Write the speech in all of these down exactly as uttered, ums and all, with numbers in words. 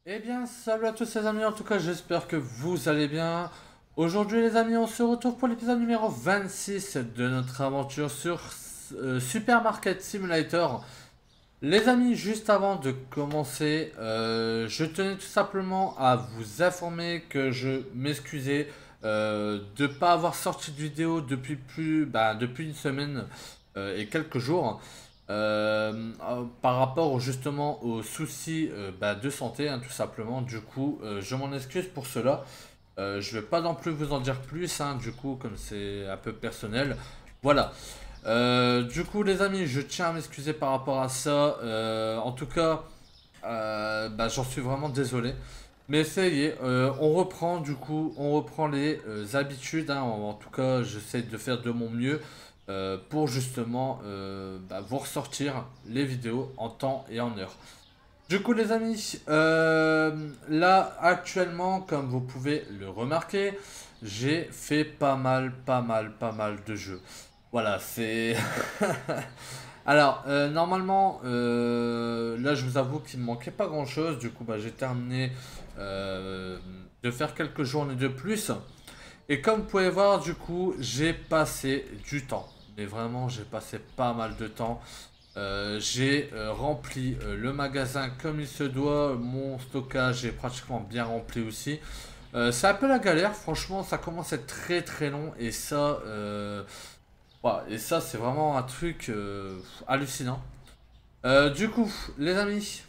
Eh bien, salut à tous les amis, en tout cas j'espère que vous allez bien. Aujourd'hui les amis, on se retrouve pour l'épisode numéro vingt-six de notre aventure sur euh, Supermarket Simulator. Les amis, juste avant de commencer, euh, je tenais tout simplement à vous informer que je m'excusais euh, de ne pas avoir sorti de vidéo depuis plus, bah, depuis une semaine euh, et quelques jours. Euh, euh, par rapport justement aux soucis euh, bah, de santé, hein, tout simplement. Du coup, euh, je m'en excuse pour cela. Euh, je vais pas non plus vous en dire plus, hein, du coup, comme c'est un peu personnel. Voilà. Euh, du coup, les amis, je tiens à m'excuser par rapport à ça. Euh, en tout cas, euh, bah, j'en suis vraiment désolé. Mais ça y est, euh, on reprend du coup, on reprend les euh, habitudes, hein. En, en tout cas, j'essaie de faire de mon mieux euh, pour justement euh, bah, vous ressortir les vidéos en temps et en heure. Du coup, les amis, euh, là actuellement, comme vous pouvez le remarquer, j'ai fait pas mal, pas mal, pas mal de jeux. Voilà, c'est. Alors, euh, normalement, euh, là, je vous avoue qu'il me manquait pas grand-chose. Du coup, bah, j'ai terminé euh, de faire quelques journées de plus. Et comme vous pouvez voir, du coup, j'ai passé du temps. Mais vraiment, j'ai passé pas mal de temps. Euh, j'ai euh, rempli euh, le magasin comme il se doit. Mon stockage est pratiquement bien rempli aussi. Euh, c'est un peu la galère, franchement, ça commence à être très très long. Et ça, euh, ouais, et ça, c'est vraiment un truc euh, hallucinant. Euh, du coup, les amis,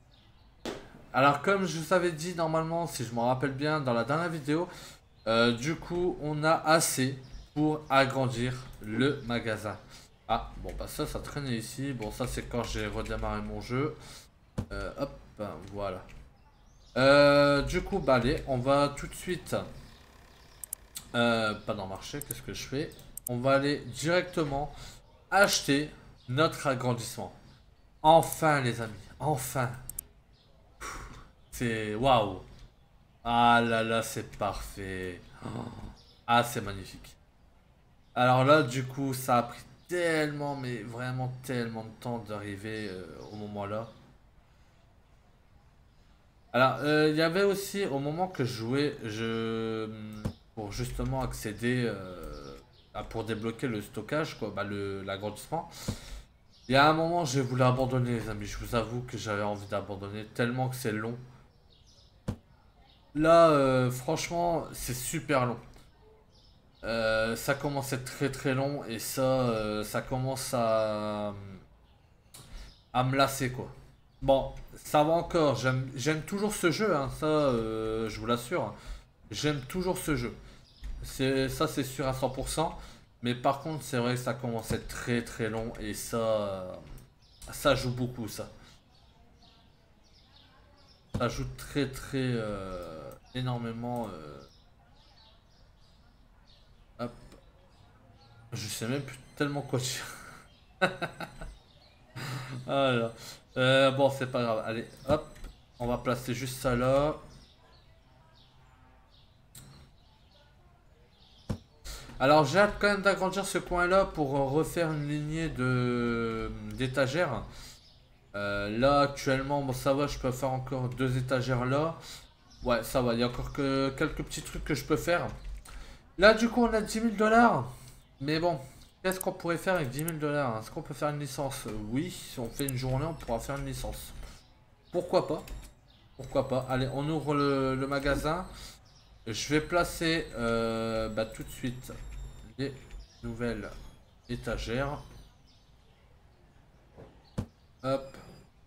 alors comme je vous avais dit normalement, si je me rappelle bien dans la dernière vidéo, euh, du coup, on a assez pour agrandir le magasin. Ah, bon, bah ça, ça traînait ici. Bon, ça, c'est quand j'ai redémarré mon jeu. Euh, hop, ben, voilà. Euh, du coup, bah allez, on va tout de suite... Euh, pas dans marché, qu'est-ce que je fais? On va aller directement acheter notre agrandissement. Enfin, les amis, enfin. C'est waouh. Ah là là, c'est parfait. Oh. Ah, c'est magnifique. Alors là, du coup, ça a pris tellement, mais vraiment tellement de temps d'arriver euh, au moment là. Alors, euh, il y avait aussi, au moment que je jouais, je, pour justement accéder, euh, à- pour débloquer le stockage, quoi, bah le, l'agrandissement, il y a un moment, j'ai voulu abandonner, les amis. Je vous avoue que j'avais envie d'abandonner tellement que c'est long. Là, euh, franchement, c'est super long. Euh, ça commence à être très très long et ça, euh, ça commence à, à me lasser quoi. Bon, ça va encore. J'aime, j'aime toujours ce jeu, hein, ça, euh, je vous l'assure. J'aime toujours ce jeu. C'est, ça, c'est sûr à cent pour cent. Mais par contre, c'est vrai que ça commence à être très très long et ça, euh, ça joue beaucoup ça. Ça joue très très euh, énormément. euh, hop, je sais même plus tellement quoi dire. Ah là. Euh, bon, c'est pas grave. Allez, hop. On va placer juste ça là. Alors, j'ai hâte quand même d'agrandir ce coin-là pour euh, refaire une lignée de d'étagères. Euh, là, actuellement, bon, ça va, je peux faire encore deux étagères là. Ouais, ça va, il y a encore que quelques petits trucs que je peux faire. Là, du coup, on a dix mille dollars. Mais bon, qu'est-ce qu'on pourrait faire avec dix mille dollars? Est-ce qu'on peut faire une licence? Oui, si on fait une journée, on pourra faire une licence. Pourquoi pas? Pourquoi pas? Allez, on ouvre le, le magasin. Je vais placer euh, bah, tout de suite les nouvelles étagères. Hop.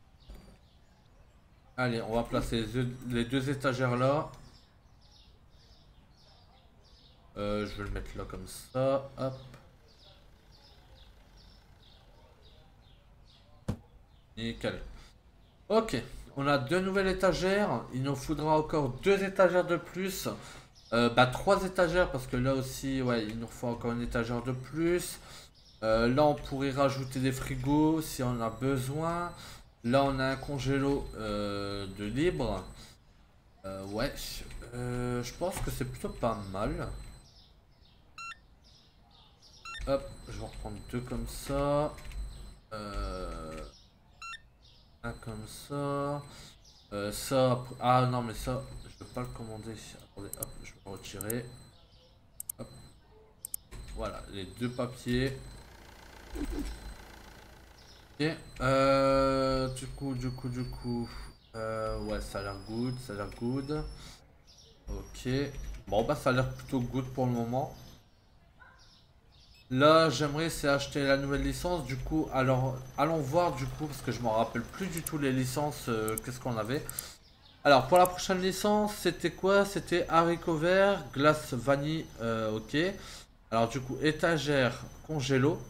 Allez, on va placer les deux, les deux étagères là. Euh, je vais le mettre là comme ça. Hop. Nickel. Ok. On a deux nouvelles étagères. Il nous faudra encore deux étagères de plus. Euh, bah trois étagères parce que là aussi, ouais, il nous faut encore une étagère de plus. Euh, là, on pourrait rajouter des frigos si on a besoin. Là, on a un congélo euh, de libre. Euh, ouais, euh, je pense que c'est plutôt pas mal. Hop, je vais en reprendre deux comme ça. Euh, un comme ça. Euh, ça, ah non mais ça, je peux pas le commander. Attendez, hop, je vais le retirer. Hop. Voilà, les deux papiers. Ok. Euh, du coup, du coup, du coup. Euh, ouais, ça a l'air good, ça a l'air good. Ok. Bon bah ça a l'air plutôt good pour le moment. Là, j'aimerais c'est acheter la nouvelle licence. Du coup, alors allons voir du coup parce que je me rappelle plus du tout les licences. euh, Qu'est-ce qu'on avait? Alors pour la prochaine licence, c'était quoi? C'était haricot vert, glace vanille. euh, ok. Alors du coup, étagère congélo,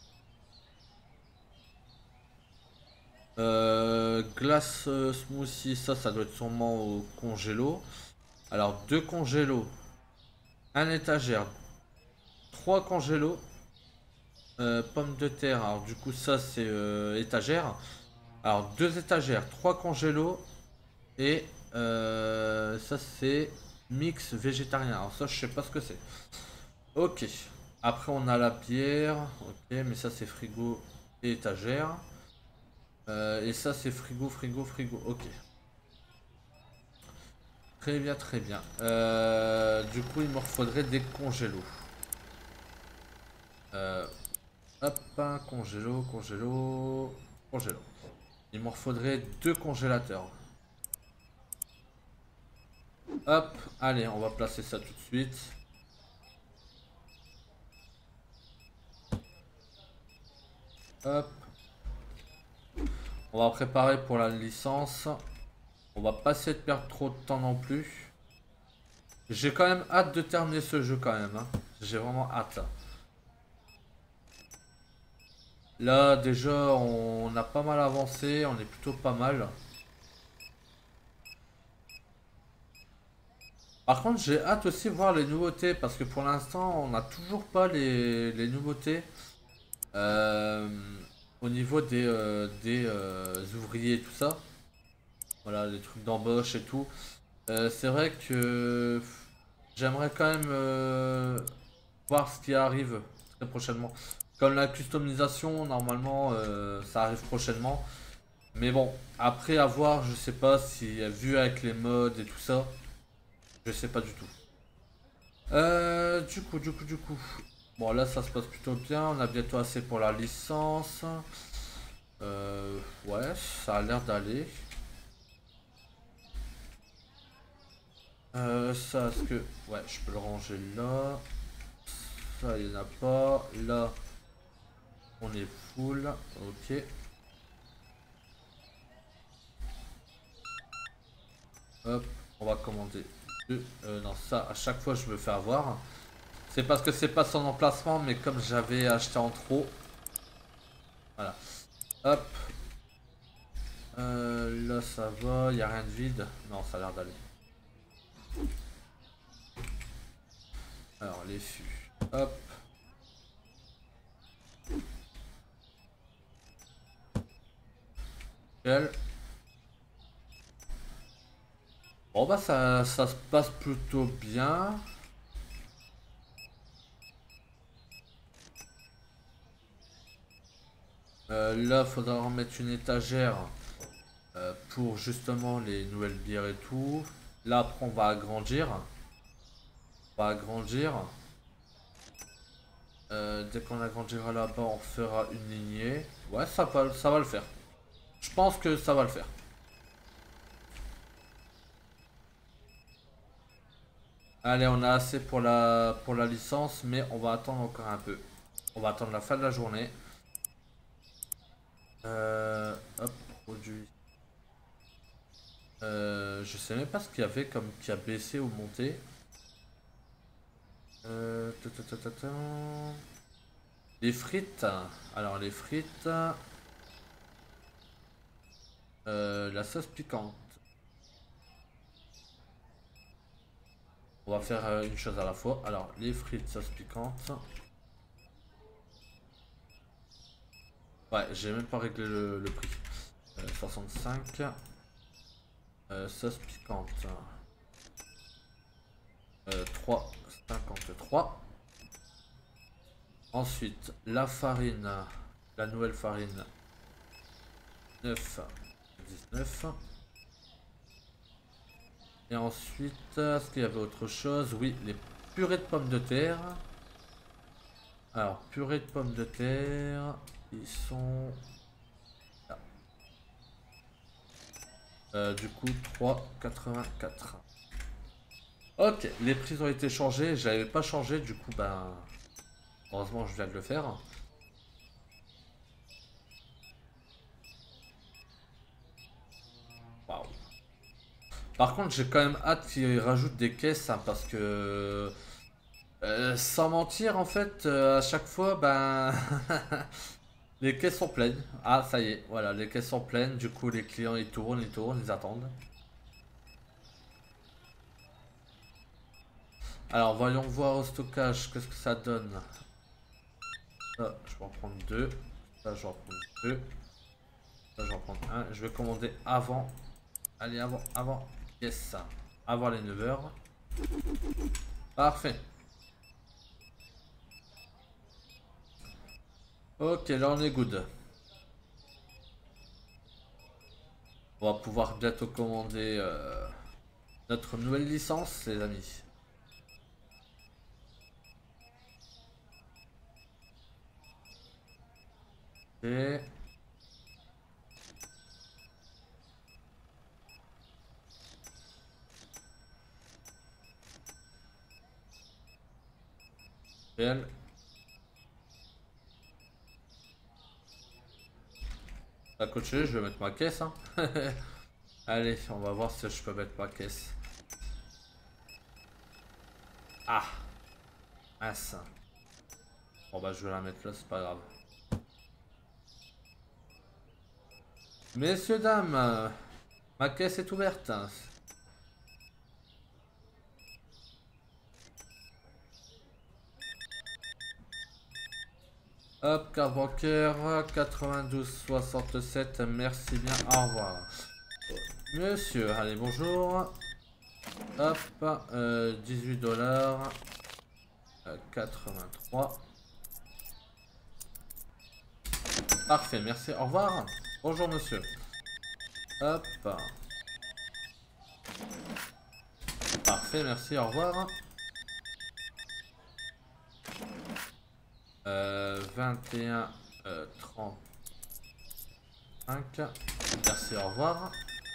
euh, glace euh, smoothie. Ça, ça doit être sûrement au congélo. Alors deux congélos, un étagère, trois congélos. Euh, pommes de terre, alors du coup ça c'est euh, étagère. Alors deux étagères, trois congélos et euh, ça c'est mix végétarien. Alors ça je sais pas ce que c'est. Ok. Après on a la bière. Ok, mais ça c'est frigo et étagère. Euh, et ça c'est frigo, frigo, frigo. Ok. Très bien, très bien. Euh, du coup il me faudrait des congélos. Euh, hop, un congélo, congélo, congélo. Il m'en faudrait deux congélateurs. Hop, allez, on va placer ça tout de suite. Hop. On va préparer pour la licence. On va pas essayer de perdre trop de temps non plus. J'ai quand même hâte de terminer ce jeu quand même. Hein. J'ai vraiment hâte. Là déjà on a pas mal avancé, on est plutôt pas mal. Par contre j'ai hâte aussi de voir les nouveautés parce que pour l'instant on n'a toujours pas les, les nouveautés. Euh, au niveau des, euh, des euh, ouvriers et tout ça. Voilà, les trucs d'embauche et tout. Euh, c'est vrai que j'aimerais quand même euh, voir ce qui arrive très prochainement. Comme la customisation, normalement, euh, ça arrive prochainement. Mais bon, après avoir, je sais pas si vu avec les mods et tout ça, je sais pas du tout. Euh, du coup, du coup, du coup. Bon, là, ça se passe plutôt bien. On a bientôt assez pour la licence. Euh, ouais, ça a l'air d'aller. Euh, ça, est-ce que... Ouais, je peux le ranger là. Ça, il n'y en a pas. Là, on est full. Ok. Hop, on va commander deux. Euh, non, ça, à chaque fois, je me fais avoir. C'est parce que c'est pas son emplacement, mais comme j'avais acheté en trop. Voilà. Hop. Euh, là, ça va. Il n'y a rien de vide. Non, ça a l'air d'aller. Alors, les fûts. Hop. Nickel. Bon, bah, ça, ça se passe plutôt bien. Euh, là, faudra remettre une étagère euh, pour justement les nouvelles bières et tout. Là, après, on va agrandir. On va agrandir. Euh, dès qu'on agrandira là-bas, on fera une lignée. Ouais, ça va, ça va le faire. Je pense que ça va le faire. Allez, on a assez pour la, pour la licence, mais on va attendre encore un peu. On va attendre la fin de la journée. Euh, hop, produit. Euh, je sais même pas ce qu'il y avait comme qui a baissé ou monté. Euh, ta, ta, ta, ta, ta. Les frites. Alors les frites. Euh, la sauce piquante. On va faire euh, une chose à la fois. Alors les frites sauce piquante. Ouais, j'ai même pas réglé le, le prix. Euh, soixante-cinq. Euh, sauce piquante. Euh, trois cinquante-trois. Ensuite, la farine. La nouvelle farine. neuf dix-neuf. Et ensuite, est-ce qu'il y avait autre chose? Oui, les purées de pommes de terre. Alors, purée de pommes de terre, ils sont là. Euh, du coup, trois quatre-vingt-quatre. Ok, les prix ont été changés. Je n'avais pas changé, du coup, ben, heureusement, je viens de le faire. Waouh. Par contre, j'ai quand même hâte qu'ils rajoutent des caisses, hein, parce que euh, sans mentir, en fait, euh, à chaque fois, ben, les caisses sont pleines. Ah, ça y est, voilà, les caisses sont pleines. Du coup, les clients ils tournent, ils tournent, ils attendent. Alors, voyons voir au stockage, qu'est-ce que ça donne. Ça, je vais en prendre deux. Ça, je vais en prendre deux. Ça, je vais en prendre un. Je vais commander avant. Allez, avant, avant. Yes, avant les neuf heures. Parfait. Ok, là on est good. On va pouvoir bientôt commander euh, notre nouvelle licence, les amis. Et... Réel. À côté, je vais mettre ma caisse. Hein. Allez, on va voir si je peux mettre ma caisse. Ah, mince. Bon bah je vais la mettre là, c'est pas grave. Messieurs, dames, euh, ma caisse est ouverte. Hop, carte bancaire, quatre-vingt-douze soixante-sept, merci bien, au revoir. Monsieur, allez, bonjour. Hop, euh, dix-huit dollars, euh, quatre-vingt-trois. Parfait, merci, au revoir. Bonjour, monsieur. Hop. Parfait, merci, au revoir. Euh, vingt et un, euh, trente-cinq. Merci, au revoir.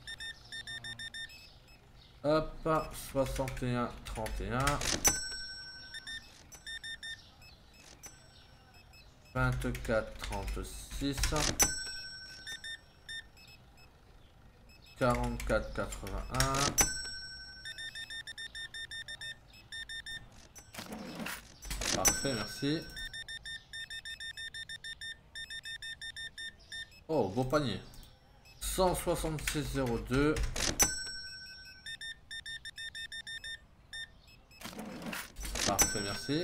Hop, soixante et un, trente et un. vingt-quatre, trente-six. quarante-quatre, quatre-vingt-un. Parfait, merci. Oh, beau panier. cent soixante-six zéro deux. Parfait, merci.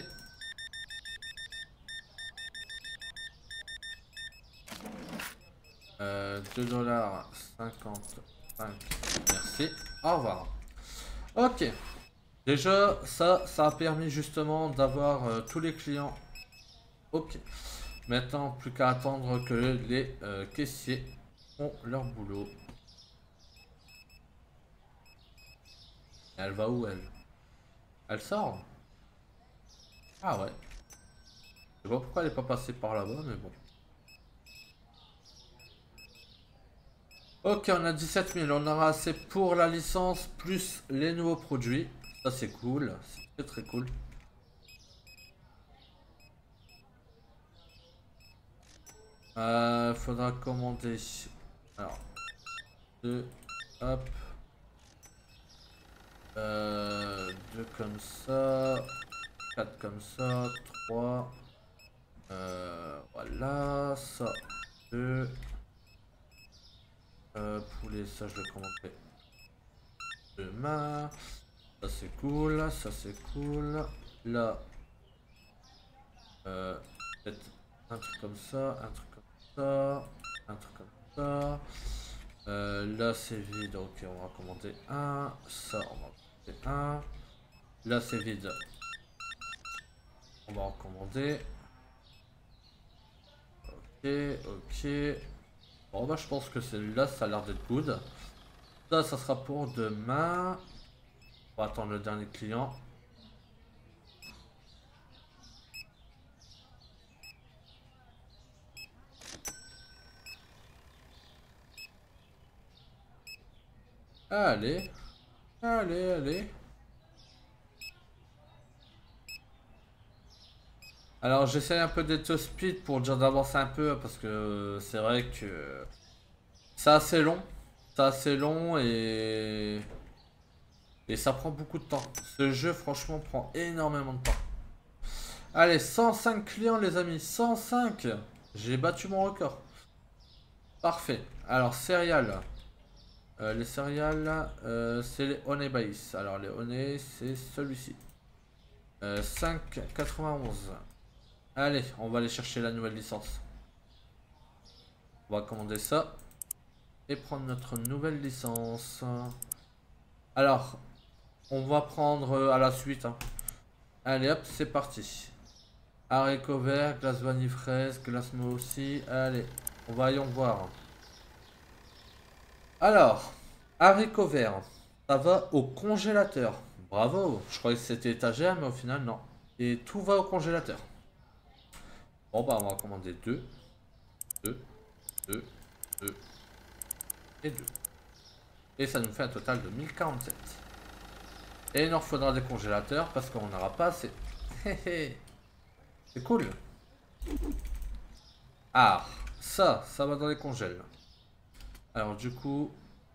Euh, deux dollars cinquante-cinq. Merci. Au revoir. Ok. Déjà, ça, ça a permis justement d'avoir euh, tous les clients. Ok. Maintenant, plus qu'à attendre que les euh, caissiers font leur boulot. Elle va où, elle? Elle sort? Ah ouais. Je sais pas pourquoi elle est pas passée par là-bas, mais bon. Ok, on a dix-sept mille. On aura assez pour la licence plus les nouveaux produits. Ça, c'est cool. C'est très cool. Euh, faudra commander. Alors, deux. Hop. Euh, deux comme ça. Quatre comme ça. Trois. Euh, voilà. Ça. Deux. Euh, poulet, ça je le commanderai demain. Ça c'est cool. Ça c'est cool. Là. Euh, peut-être un truc comme ça. Un truc comme ça. Un truc comme ça. Euh, là c'est vide. Ok, on va commander un. Ça, on va commander un. Là c'est vide. On va en commander. Ok, ok. Bon bah je pense que celui-là ça a l'air d'être good. Ça, ça sera pour demain. On va attendre le dernier client. Allez. Allez, allez. Alors j'essaie un peu d'être au speed pour dire d'avancer un peu parce que c'est vrai que c'est assez long. C'est assez long et... Et ça prend beaucoup de temps. Ce jeu franchement prend énormément de temps. Allez, cent cinq clients les amis, cent cinq. J'ai battu mon record. Parfait. Alors céréales. Euh, les céréales, euh, c'est les Honey Base. Alors les Honey, c'est celui-ci. Euh, cinq virgule quatre-vingt-onze. Allez, on va aller chercher la nouvelle licence. On va commander ça. Et prendre notre nouvelle licence. Alors, on va prendre à la suite. Hein. Allez hop, c'est parti. Haricots verts, glace vanille fraise, glace moi aussi. Allez, on va y en voir. Alors, haricots verts, ça va au congélateur. Bravo, je croyais que c'était étagère, mais au final, non. Et tout va au congélateur. Bon, bah, on va commander deux, deux, deux, deux et deux. Et ça nous fait un total de mille quarante-sept. Et il nous faudra des congélateurs parce qu'on n'aura pas assez. C'est cool. Ah, ça, ça va dans les congèles. Alors du coup,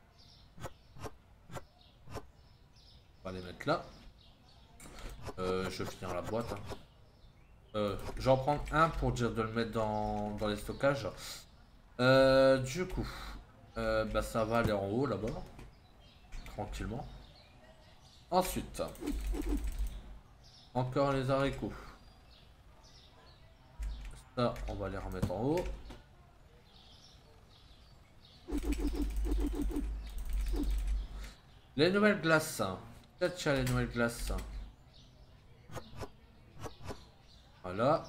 on va les mettre là. Euh, je vais finir la boîte. Hein. Euh, je vais en prendre un pour dire de le mettre dans, dans les stockages. Euh, du coup, euh, bah, ça va aller en haut là-bas. Tranquillement. Ensuite, encore les haricots. Ça, on va les remettre en haut. Les nouvelles glaces. Peut-être qu'il y a les nouvelles glaces. Voilà.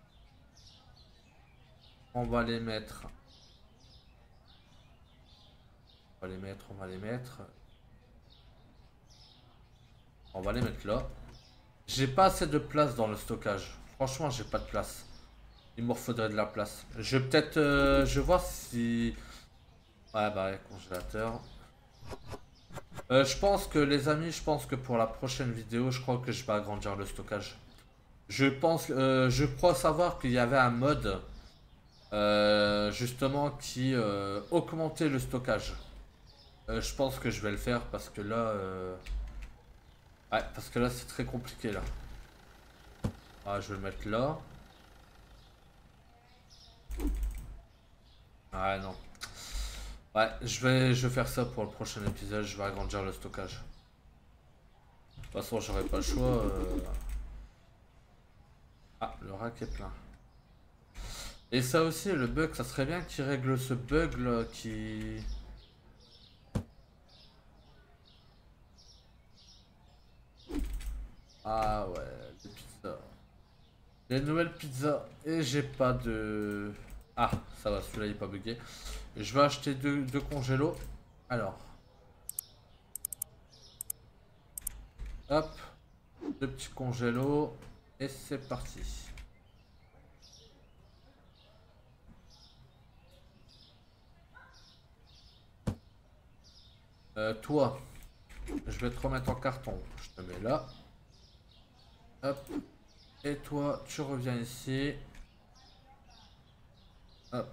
On va les mettre. On va les mettre, on va les mettre. On va les mettre là. J'ai pas assez de place dans le stockage. Franchement, j'ai pas de place. Il me faudrait de la place. Je vais peut-être... Euh, je vais voir si... Ouais, bah, ouais, congélateur. Euh, je pense que, les amis, je pense que pour la prochaine vidéo, je crois que je vais agrandir le stockage. Je pense... Euh, je crois savoir qu'il y avait un mode... Euh, justement, qui euh, augmentait le stockage. Euh, je pense que je vais le faire parce que là... Euh... Ouais, parce que là, c'est très compliqué, là. Ah, je vais le mettre là. Ah non. Ouais, je vais, je vais faire ça pour le prochain épisode. Je vais agrandir le stockage. De toute façon, j'aurai pas le choix. Euh... Ah, le rack est plein. Et ça aussi, le bug, ça serait bien qu'il règle ce bug là qui... Ah ouais, les pizzas. Les nouvelles pizzas. Et j'ai pas de... Ah, ça va, celui-là il est pas bugué. Je vais acheter deux, deux congélos. Alors. Hop. Deux petits congélos. Et c'est parti. Euh, toi. Je vais te remettre en carton. Je te mets là. Hop. Et toi, tu reviens ici. Hop.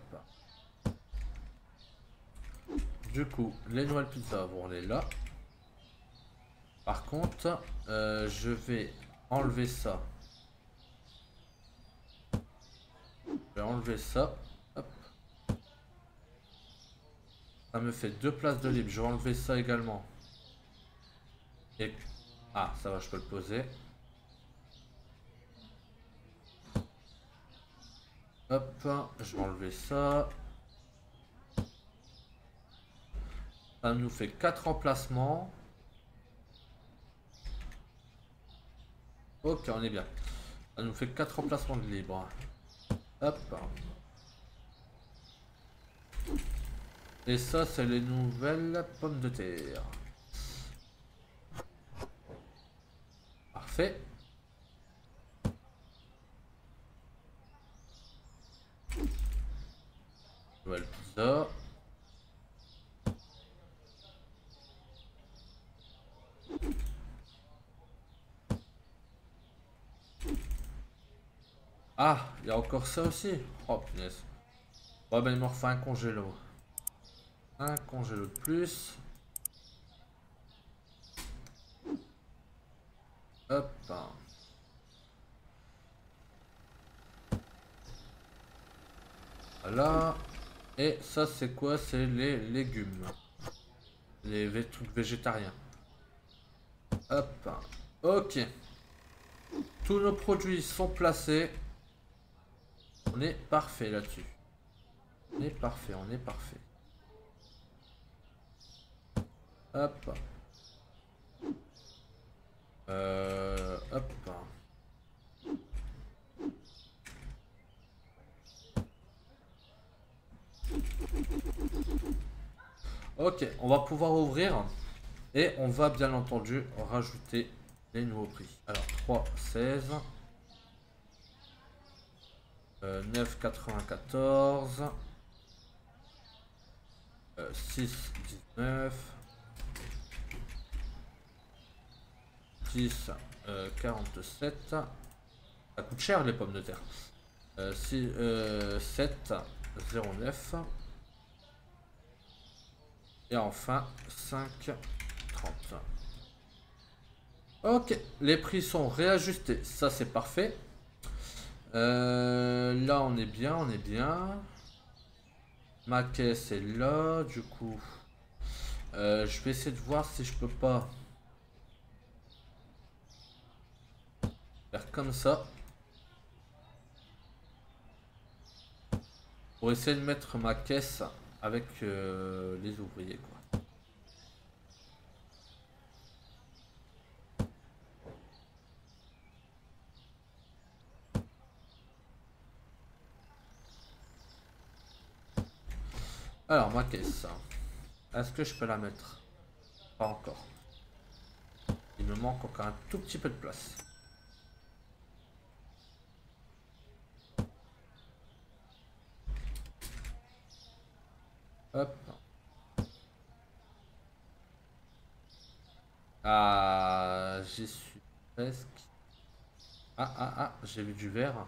Du coup, les nouvelles pizzas vont aller là. Par contre, euh, je vais enlever ça. Je vais enlever ça. Hop. Ça me fait deux places de libre. Je vais enlever ça également. Et... Ah, ça va, je peux le poser. Hop, je vais enlever ça. Ça nous fait quatre emplacements. Ok, on est bien. Ça nous fait quatre emplacements de libre. Hop. Et ça, c'est les nouvelles pommes de terre. parfait. Nouvelle pizza. Ah, il y a encore ça aussi. Oh punaise. Ouais, ben il me refait un congélo. Un congélo de plus. Hop. Voilà. Et ça, c'est quoi? C'est les légumes. Les vé- trucs végétariens. Hop. Ok. Tous nos produits sont placés. On est parfait là-dessus. On est parfait, on est parfait. Hop. Euh, hop. Ok, on va pouvoir ouvrir. Et on va bien entendu rajouter les nouveaux prix. Alors trois, seize. Euh, neuf, quatre-vingt-quatorze. Euh, six, dix-neuf. dix, euh, quarante-sept. Ça coûte cher les pommes de terre. Euh, six, euh, sept, zéro neuf. Et enfin cinq, trente. Ok, les prix sont réajustés. Ça c'est parfait. Euh, là on est bien, on est bien. Ma caisse est là, du coup. Euh, je vais essayer de voir si je peux pas faire comme ça. Pour essayer de mettre ma caisse avec euh, les ouvriers quoi. Alors ma caisse. Est-ce que je peux la mettre? Pas encore. Il me manque encore un tout petit peu de place. Hop. Ah, j'y suis presque. Ah, ah, ah, j'ai vu du vert.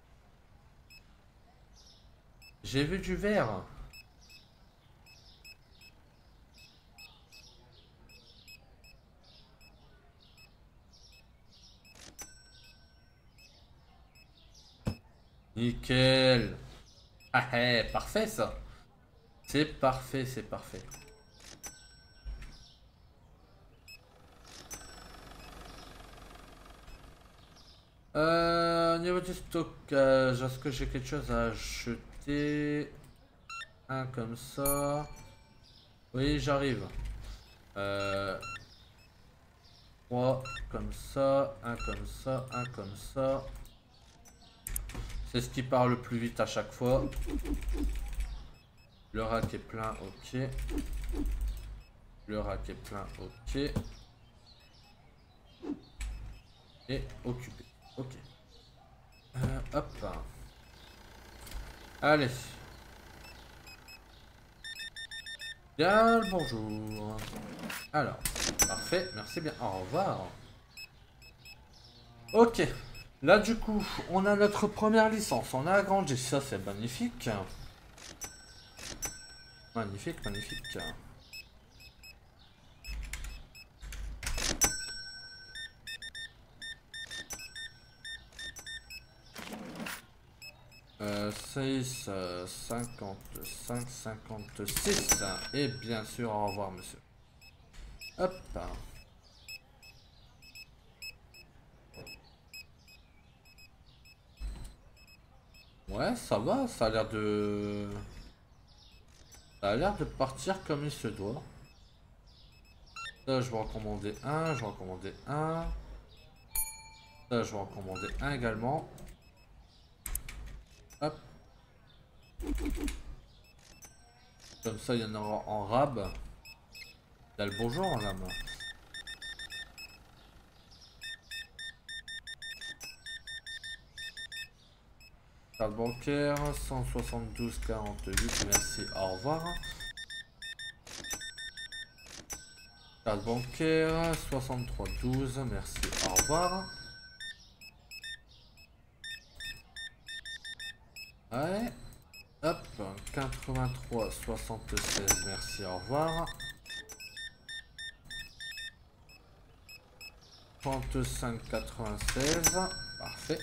J'ai vu du vert. Nickel. Ah, eh, parfait ça. C'est parfait, c'est parfait. Euh, au niveau du stockage, est-ce que j'ai quelque chose à acheter? Un comme ça. Oui, j'arrive. Euh, trois comme ça, un comme ça, un comme ça. C'est ce qui part le plus vite à chaque fois. Le rack est plein, ok. Le rack est plein, ok. Et occupé, ok. Euh, hop. Allez. Bien le bonjour. Alors, parfait, merci bien. Au revoir. Ok. Là, du coup, on a notre première licence. On a agrandi. Ça, c'est magnifique. Magnifique, magnifique. Euh, six, euh, cinquante-cinq, cinquante-six. Et bien sûr, au revoir, monsieur. Hop. Ouais, ça va, ça a l'air de... Ça a l'air de partir comme il se doit. Ça, je vais en commander un, je vais en commander un. Ça, je vais en commander un également. Hop. Comme ça, il y en aura en rab. Il y a le bonjour, madame. Carte bancaire, cent soixante-douze quarante-huit, merci, au revoir. Carte bancaire, soixante-trois douze, merci, au revoir. Ouais. Hop, quatre-vingt-trois soixante-seize, merci, au revoir. trente-cinq quatre-vingt-seize, parfait.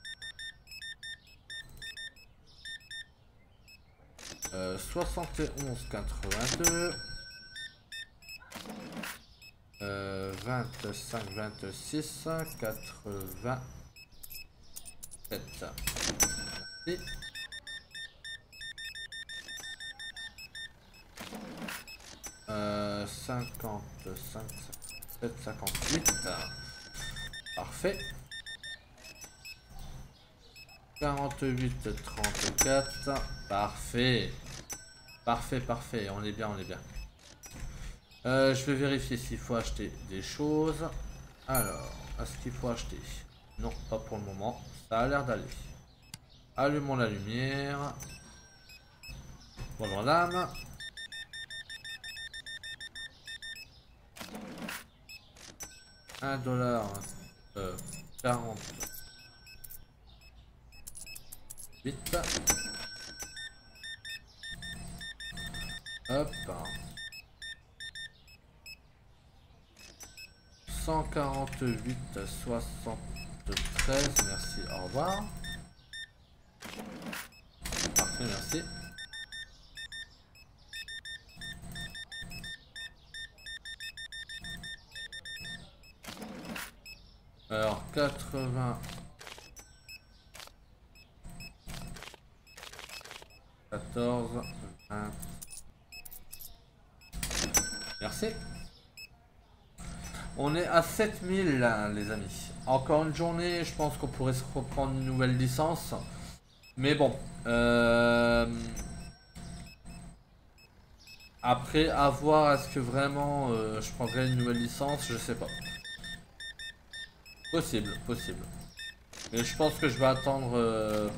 Euh, soixante et onze quatre-vingt-deux. Euh, vingt-cinq vingt-six quatre-vingt-sept. Merci. Euh, cinquante-cinq cinquante-sept cinquante-huit. Parfait. quarante-huit trente-quatre. Parfait. Parfait, parfait. On est bien, on est bien. Euh, je vais vérifier s'il faut acheter des choses. Alors, est-ce qu'il faut acheter? Non, pas pour le moment. Ça a l'air d'aller. Allumons la lumière. Bonjour dame. un dollar euh, quarante-huit. Hop. cent quarante-huit soixante-treize, merci, au revoir. Parfait, merci. Alors, quatre-vingts, quatorze, vingt. Merci. On est à sept mille là, les amis. Encore une journée, je pense qu'on pourrait se reprendre une nouvelle licence. Mais bon. Euh... Après, à voir, est-ce que vraiment euh, je prendrai une nouvelle licence, je sais pas. Possible, possible. Mais je pense que je vais attendre... Euh...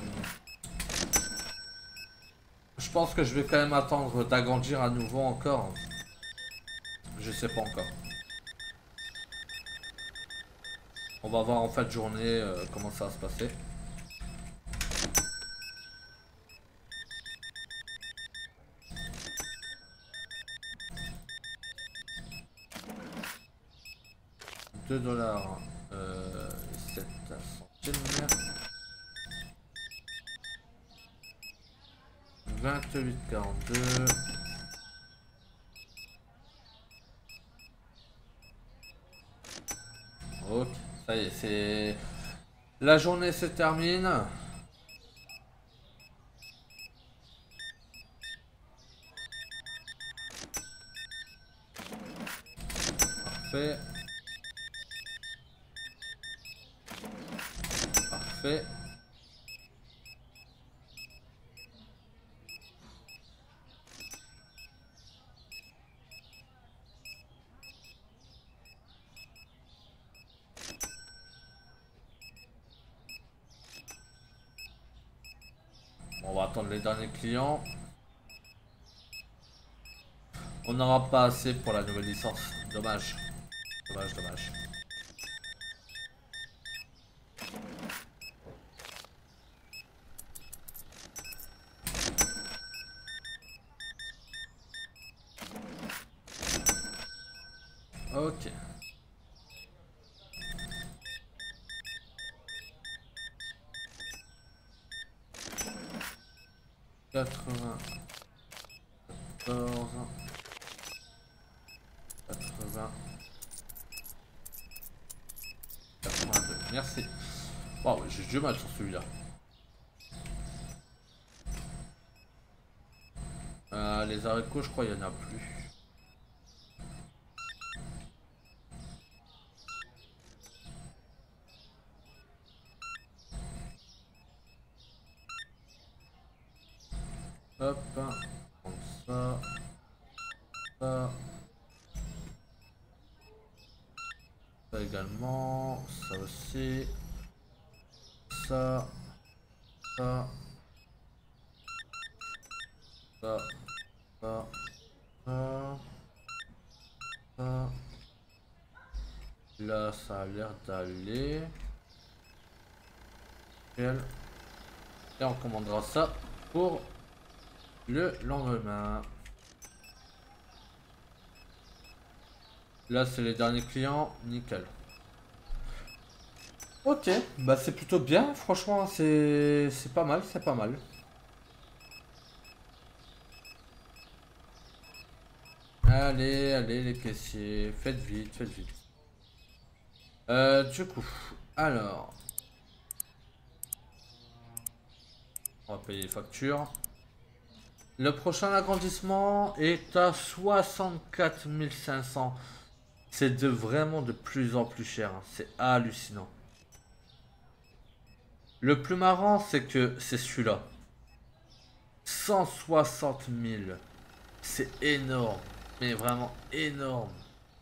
Je pense que je vais quand même attendre d'agrandir à nouveau encore. Je sais pas encore. On va voir en fin de journée euh, comment ça va se passer. deux dollars euh, sept centimes. vingt-huit quarante-deux. Ok, ça y est, c'est... La journée se termine. Parfait. Parfait. On va attendre les derniers clients. On n'aura pas assez pour la nouvelle licence. Dommage. Dommage, dommage. Ok. quatre-vingt-quatorze. quatre-vingts. quatre-vingt-deux. Merci. Waouh, j'ai du mal sur celui-là. Euh, les haricots, je crois, il n'y en a plus. Hop, comme ça, ça, ça également, ça aussi, ça, ça, Ça, ça, ça, ça. Là, ça a l'air d'aller. Et on commandera ça pour le lendemain. Là, c'est les derniers clients. Nickel. Ok, bah c'est plutôt bien. Franchement, c'est c'est pas mal, c'est pas mal. Allez, allez les caissiers, faites vite, faites vite. Euh, du coup, alors, on va payer les factures. Le prochain agrandissement est à soixante-quatre mille cinq cents. C'est de vraiment de plus en plus cher, hein. C'est hallucinant. Le plus marrant, c'est que c'est celui-là. cent soixante mille. C'est énorme. Mais vraiment énorme.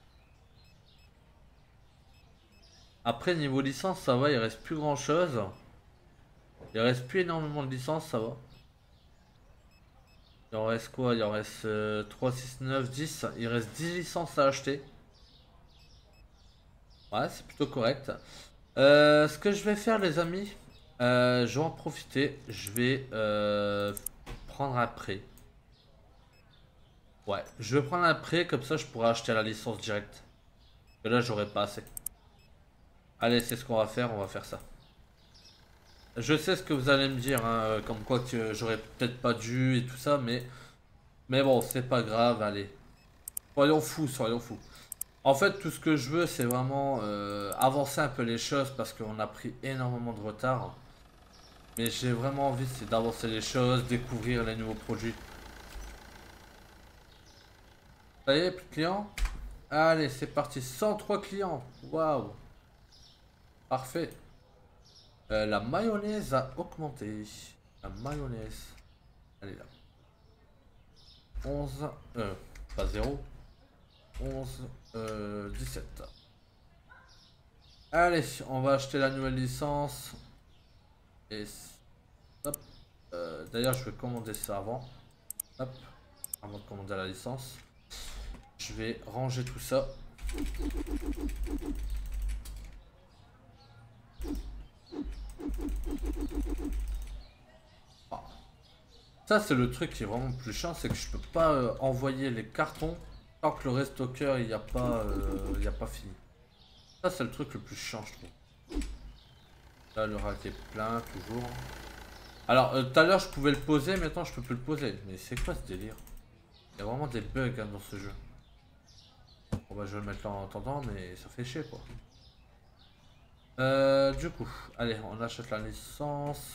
Après, niveau licence, ça va. Il reste plus grand chose. Il reste plus énormément de licences, ça va. Il en reste quoi? Il en reste euh, trois, six, neuf, dix. Il reste dix licences à acheter. Ouais, c'est plutôt correct. Euh, ce que je vais faire, les amis, euh, je vais en profiter. Je vais euh, prendre un prêt. Ouais, je vais prendre un prêt, comme ça je pourrai acheter la licence directe. Et là, j'aurai pas assez. Allez, c'est ce qu'on va faire, on va faire ça. Je sais ce que vous allez me dire, hein, euh, comme quoi que j'aurais peut-être pas dû et tout ça, mais... Mais bon, c'est pas grave, allez. Soyons fous, soyons fous. En fait, tout ce que je veux, c'est vraiment euh, avancer un peu les choses parce qu'on a pris énormément de retard. Mais j'ai vraiment envie, c'est d'avancer les choses, découvrir les nouveaux produits. Ça y est, plus de clients? Allez, c'est parti, cent trois clients. Waouh. Parfait. Euh, la mayonnaise a augmenté. La mayonnaise. Elle est là. onze. Euh, pas zéro. onze. Euh, dix-sept. Allez, on va acheter la nouvelle licence. Et hop. Euh, D'ailleurs, je vais commander ça avant. Hop. Avant de commander la licence. Je vais ranger tout ça. Ah. Ça, c'est le truc qui est vraiment plus chiant, c'est que je peux pas euh, envoyer les cartons tant que le restocker il n'y a pas euh, il y a pas fini. Ça, c'est le truc le plus chiant, je trouve. Là, le rack est plein, toujours. Alors, euh, tout à l'heure, je pouvais le poser, maintenant, je peux plus le poser. Mais c'est quoi ce délire? Il y a vraiment des bugs hein, dans ce jeu. Bon, bah, je vais le mettre là en attendant, mais ça fait chier, quoi. Euh, du coup, allez, on achète la licence.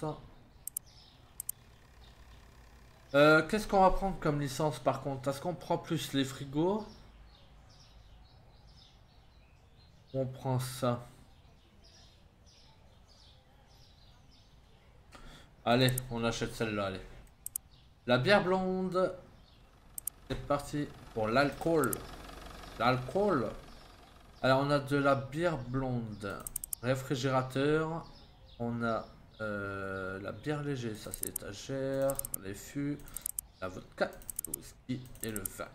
Euh, qu'est-ce qu'on va prendre comme licence, par contre? Est-ce qu'on prend plus les frigos? On prend ça. Allez, on achète celle-là, allez. La bière blonde. C'est parti pour l'alcool. L'alcool. Alors, on a de la bière blonde. Réfrigérateur. On a euh, la bière léger, ça c'est étagère. Les fûts. La vodka, le whisky et le vin.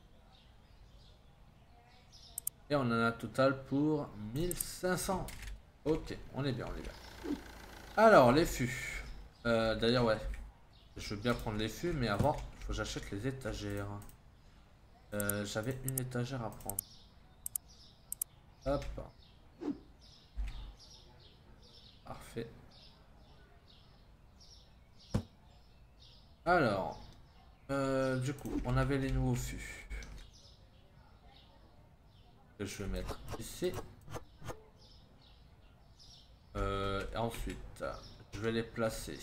Et on en a un total pour mille cinq cents. Ok, on est bien, on est bien. Alors, les fûts. Euh, D'ailleurs, ouais. Je veux bien prendre les fûts, mais avant, il faut que j'achète les étagères. Euh, J'avais une étagère à prendre. Hop. Parfait. Alors, euh, du coup, on avait les nouveaux fûts. Que je vais mettre ici. Euh, et ensuite, je vais les placer.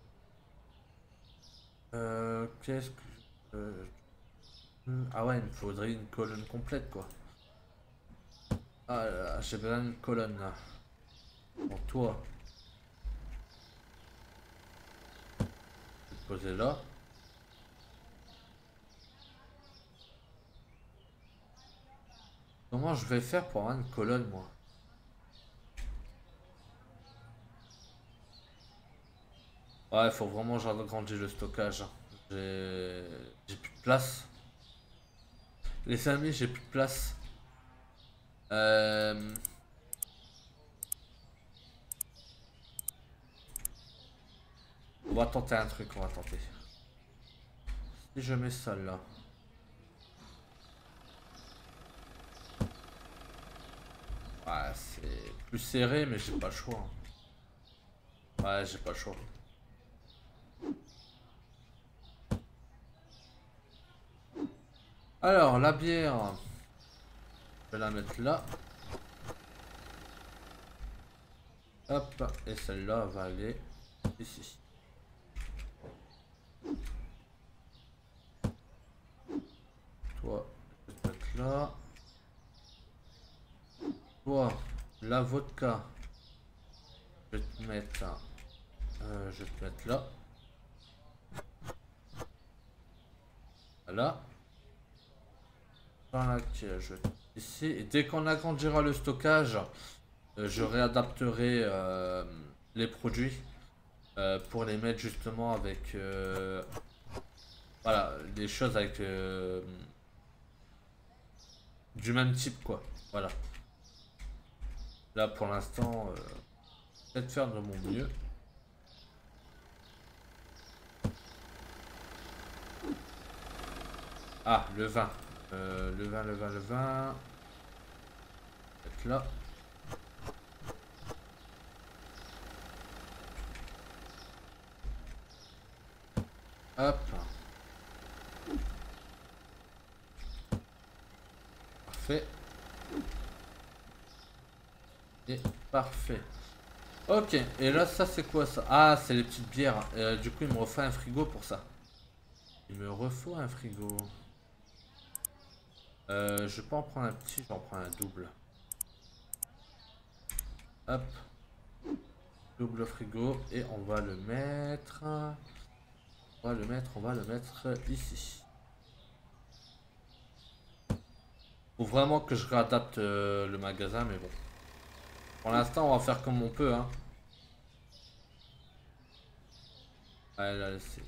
Euh, Qu'est-ce que... Euh, ah ouais, il me faudrait une colonne complète, quoi. Ah là là, j'ai besoin d'une colonne, là. Pour toi. Je vais te poser là. Comment je vais faire pour avoir une colonne, moi? Ouais, il faut vraiment que j'agrandisse le stockage. J'ai j'ai plus de place. Les amis, j'ai plus de place. Euh... On va tenter un truc, on va tenter. Si je mets ça là. Ouais, c'est plus serré, mais j'ai pas le choix. Ouais, j'ai pas le choix. Alors, la bière. Je vais la mettre là. Hop, et celle-là va aller ici. Toi, je vais te mettre là. Toi, la vodka. Je vais te mettre, euh, je vais te mettre là. Voilà. Dans la je vais ici. Et dès qu'on agrandira le stockage, euh, je réadapterai euh, les produits euh, pour les mettre justement avec euh, voilà, des choses avec euh, du même type quoi. Voilà. Là pour l'instant, euh, peut-être faire de mon mieux. Ah, le vin. Euh, le vin, le vin, le vin. Peut-être là. Hop. Parfait. Et parfait. Ok, et là ça c'est quoi ça? Ah, c'est les petites bières. Euh, du coup il me refait un frigo pour ça. Il me refaut un frigo. Euh, je vais pas en prendre un petit, j'en prends un double. Hop. Double frigo et on va le mettre. On va le mettre, on va le mettre ici. Faut vraiment que je réadapte euh, le magasin, mais bon. Pour l'instant, on va faire comme on peut, hein. Ouais, là, c'est...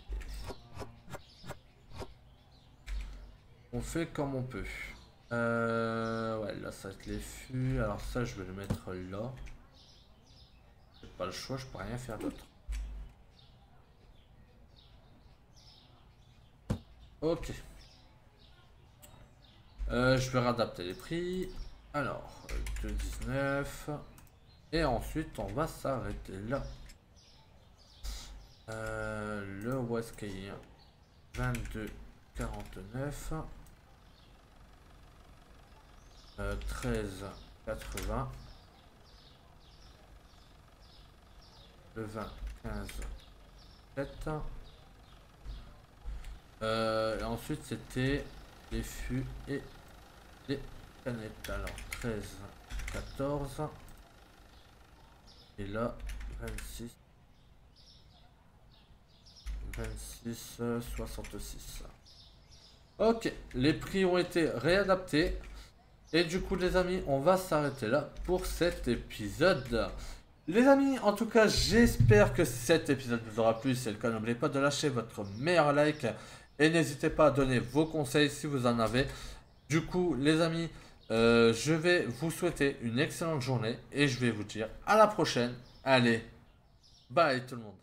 On fait comme on peut. Euh, ouais, là, ça va être les fûts. Alors ça, je vais le mettre là. J'ai pas le choix, je peux rien faire d'autre. Ok. Euh, je vais réadapter les prix. Alors, deux dix-neuf. Et ensuite, on va s'arrêter là. Euh, le Waskai vingt-deux quarante-neuf. Euh, treize quatre-vingts. Le vingt quinze sept. Euh, et ensuite, c'était les fûts et les canettes. Alors, treize quatorze. Et là, vingt-six. vingt-six soixante-six. Ok, les prix ont été réadaptés. Et du coup les amis, on va s'arrêter là pour cet épisode. Les amis, en tout cas, j'espère que cet épisode vous aura plu. Si c'est le cas, n'oubliez pas de lâcher votre meilleur like. Et n'hésitez pas à donner vos conseils si vous en avez. Du coup, les amis, euh, je vais vous souhaiter une excellente journée. Et je vais vous dire à la prochaine. Allez, bye tout le monde.